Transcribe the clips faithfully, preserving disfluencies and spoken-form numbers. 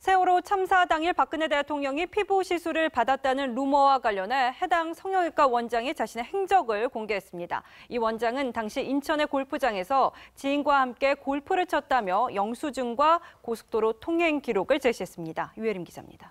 세월호 참사 당일 박근혜 대통령이 피부 시술을 받았다는 루머와 관련해 해당 성형외과 원장이 자신의 행적을 공개했습니다. 이 원장은 당시 인천의 골프장에서 지인과 함께 골프를 쳤다며 영수증과 고속도로 통행 기록을 제시했습니다. 유혜림 기자입니다.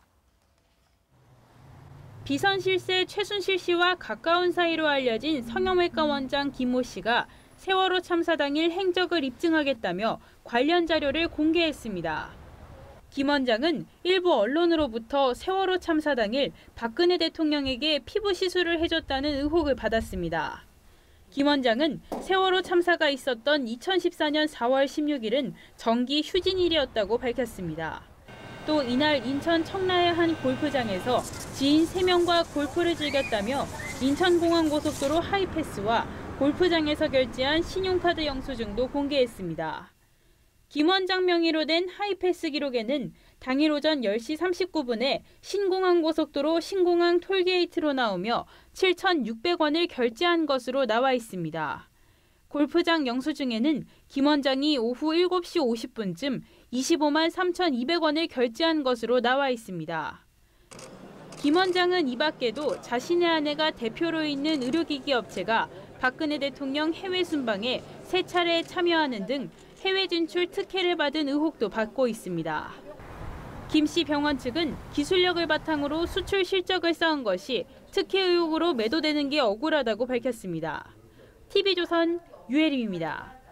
비선실세 최순실 씨와 가까운 사이로 알려진 성형외과 원장 김모 씨가 세월호 참사 당일 행적을 입증하겠다며 관련 자료를 공개했습니다. 김 원장은 일부 언론으로부터 세월호 참사 당일 박근혜 대통령에게 피부 시술을 해줬다는 의혹을 받았습니다. 김 원장은 세월호 참사가 있었던 이천십사 년 사월 십육일은 정기 휴진일이었다고 밝혔습니다. 또 이날 인천 청라의 한 골프장에서 지인 세 명과 골프를 즐겼다며 인천공항고속도로 하이패스와 골프장에서 결제한 신용카드 영수증도 공개했습니다. 김 원장 명의로 된 하이패스 기록에는 당일 오전 열 시 삼십구 분에 신공항고속도로 신공항 톨게이트로 나오며 칠천육백 원을 결제한 것으로 나와 있습니다. 골프장 영수증에는 김 원장이 오후 일곱 시 오십 분쯤 이십오만 삼천이백 원을 결제한 것으로 나와 있습니다. 김 원장은 이 밖에도 자신의 아내가 대표로 있는 의료기기 업체가 박근혜 대통령 해외 순방에 세 차례 참여하는 등 해외 진출 특혜를 받은 의혹도 받고 있습니다. 김 씨 병원 측은 기술력을 바탕으로 수출 실적을 쌓은 것이 특혜 의혹으로 매도되는 게 억울하다고 밝혔습니다. 티비조선 유혜림입니다.